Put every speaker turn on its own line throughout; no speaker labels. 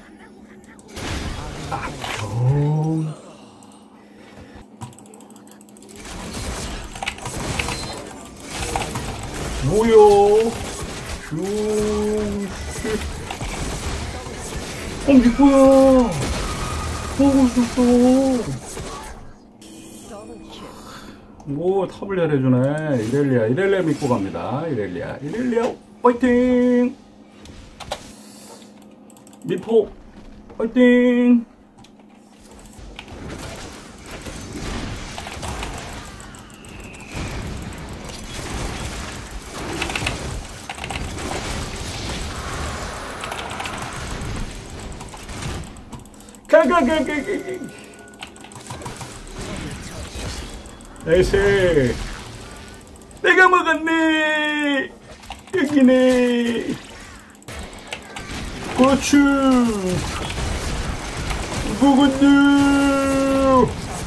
아평. 뭐야? 미코야. 보고 있었어. 오, 탑을 잘해주네. 이렐리아 믿고 갑니다. 이렐리아 파이팅. 미포 파이팅. 나이스. 내가 먹었네. 여기네. 고추 먹었네.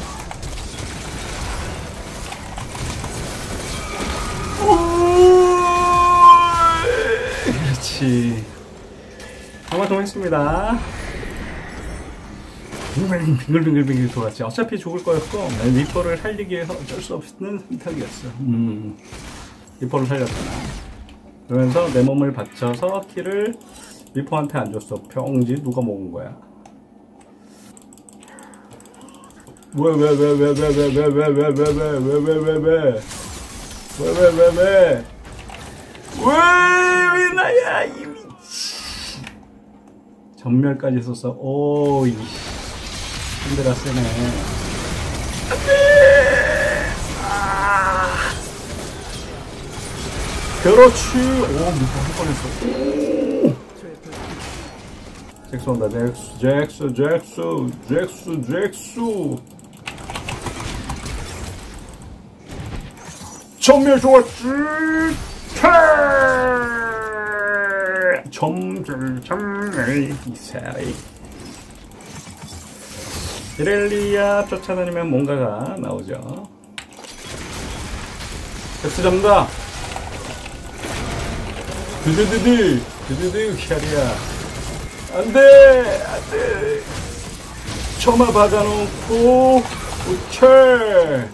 그렇지. 정말 통했습니다. 빙글빙글 돌았지. 어차피 죽을 거였고 리퍼를 살리기 위해서 어쩔 수 없는 선택이었어. 리퍼를 살렸잖아. 그러면서 내 몸을 바쳐서 키를 리퍼한테 안 줬어. 병지 누가 먹은 거야? 왜 나야 이 미치. 전멸까지 썼어. 오 이 힘들어 세네. 안돼. 그렇지. 오 미쳐 할 뻔했어. 잭스 온다. 잭스. 전멸 좋았지. 전멸 이사이. 이렐리아 쫓아다니면 뭔가가 나오죠. 잭스 잡는다. 드드드 샤리야. 안돼. 점화 박아놓고 오케이.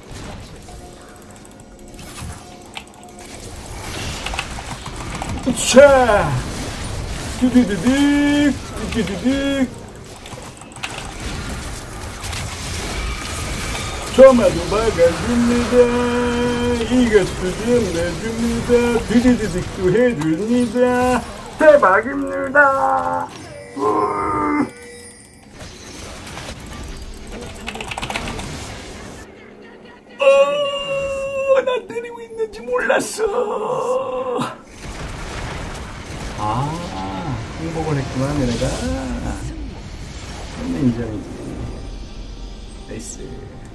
차! 드드드득! 점화도 박아줍니다. 이것도 좀 내줍니다. 드드드득도 해줍니다. 대박입니다. 나 때리고 있는지 몰랐어. 행복을 했구나, 내가. 인정이지. 나이스.